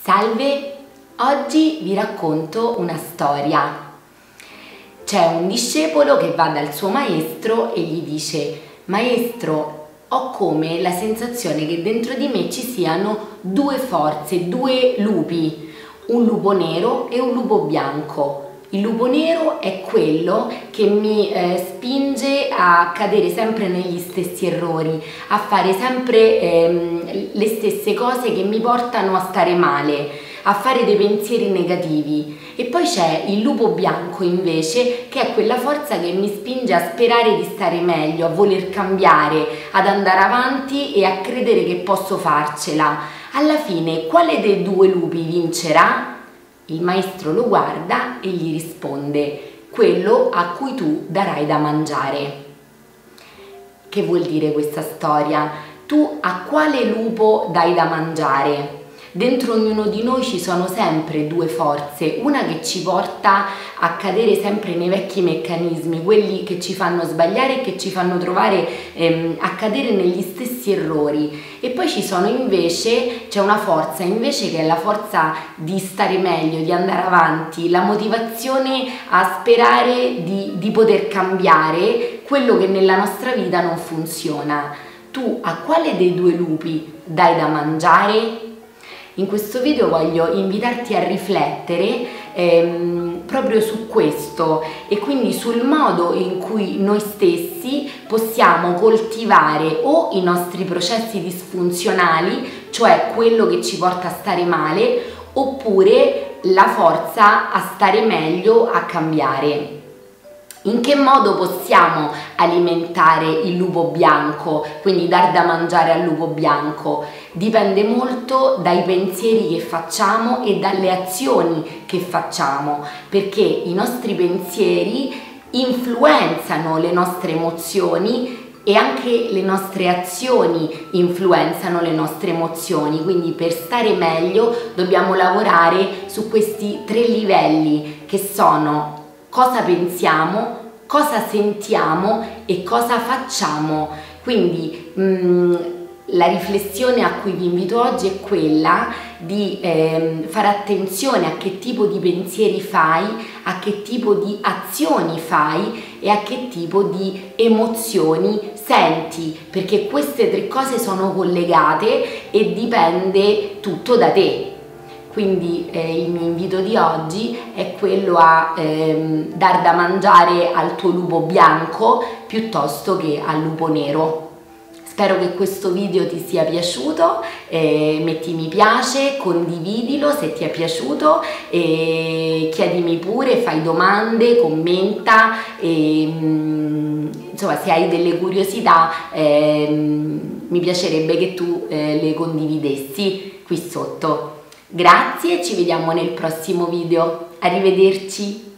Salve, oggi vi racconto una storia. C'è un discepolo che va dal suo maestro e gli dice: maestro, ho come la sensazione che dentro di me ci siano due forze, due lupi, un lupo nero e un lupo bianco. Il lupo nero è quello che mi spinge a cadere sempre negli stessi errori, a fare sempre le stesse cose che mi portano a stare male, a fare dei pensieri negativi. E poi c'è il lupo bianco invece, che è quella forza che mi spinge a sperare di stare meglio, a voler cambiare, ad andare avanti e a credere che posso farcela. Alla fine, quale dei due lupi vincerà? Il maestro lo guarda e gli risponde: quello a cui tu darai da mangiare. Che vuol dire questa storia? Tu a quale lupo dai da mangiare? Dentro ognuno di noi ci sono sempre due forze, una che ci porta a cadere sempre nei vecchi meccanismi, quelli che ci fanno sbagliare e che ci fanno trovare a cadere negli stessi errori, e poi c'è una forza invece che è la forza di stare meglio, di andare avanti, la motivazione a sperare di poter cambiare quello che nella nostra vita non funziona. Tu a quale dei due lupi dai da mangiare? In questo video voglio invitarti a riflettere proprio su questo e quindi sul modo in cui noi stessi possiamo coltivare o i nostri processi disfunzionali, cioè quello che ci porta a stare male, oppure la forza a stare meglio, a cambiare. In che modo possiamo alimentare il lupo bianco, quindi dar da mangiare al lupo bianco? Dipende molto dai pensieri che facciamo e dalle azioni che facciamo, perché i nostri pensieri influenzano le nostre emozioni e anche le nostre azioni influenzano le nostre emozioni. Quindi per stare meglio dobbiamo lavorare su questi tre livelli, che sono: cosa pensiamo, cosa sentiamo e cosa facciamo. Quindi la riflessione a cui vi invito oggi è quella di fare attenzione a che tipo di pensieri fai, a che tipo di azioni fai e a che tipo di emozioni senti, perché queste tre cose sono collegate e dipende tutto da te. Quindi il mio invito di oggi è quello a dar da mangiare al tuo lupo bianco piuttosto che al lupo nero. Spero che questo video ti sia piaciuto, metti mi piace, condividilo se ti è piaciuto, chiedimi pure, fai domande, commenta, insomma, se hai delle curiosità mi piacerebbe che tu le condividessi qui sotto. Grazie, ci vediamo nel prossimo video, arrivederci!